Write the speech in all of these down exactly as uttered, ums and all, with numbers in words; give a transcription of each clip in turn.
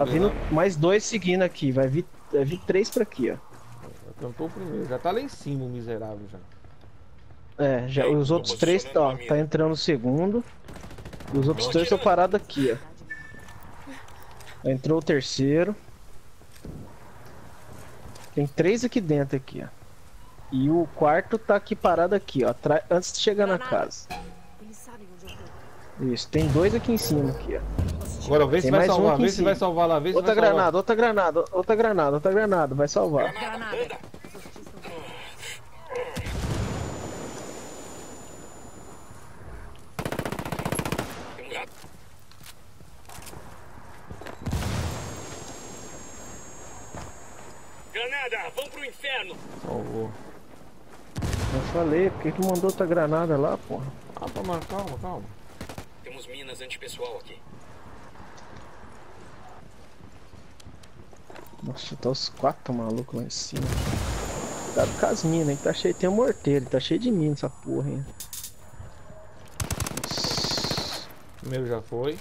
Tá vindo mais dois seguindo aqui. Vai vir, vai vir três pra aqui, ó. Já cantou o primeiro. Já tá lá em cima o miserável já. É, já, os outros três ó, tá entrando o segundo. E os outros dois estão parados aqui, ó. Entrou o terceiro. Tem três aqui dentro aqui, ó. E o quarto tá aqui parado aqui, ó. Antes de chegar na casa. Isso, tem dois aqui em cima aqui, ó. Agora vê se vai salvar, vê se vai salvar lá, vê se outra vai granada, salvar. outra granada, outra granada, outra granada, vai salvar. Granada. Granada, vamos pro inferno. Salvou. Eu falei, por que que mandou outra granada lá, porra? Ah, tá, mas calma, calma. Temos minas antipessoal aqui. Nossa, tá os quatro malucos lá em cima. Cuidado com as minas, hein? Tá cheio, tem um morteiro, tá cheio de minas essa porra, hein? Nossa. O primeiro já foi.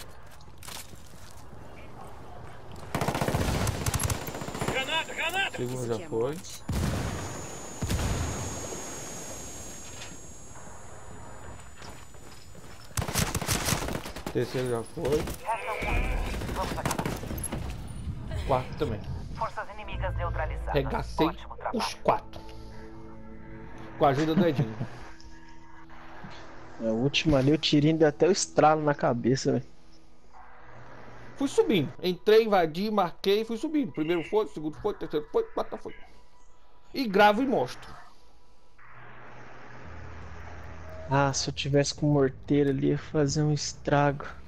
Granada, granada! O segundo já foi. O terceiro já foi. O quarto também. Forças inimigas neutralizadas. Regacei os quatro. Com a ajuda do Edinho. É, o último ali, o tirinho deu até o estralo na cabeça, velho. Fui subindo. Entrei, invadi, marquei e fui subindo. Primeiro foi, segundo foi, terceiro foi, quarto foi. E gravo e mostro. Ah, se eu tivesse com morteiro ali, ia fazer um estrago.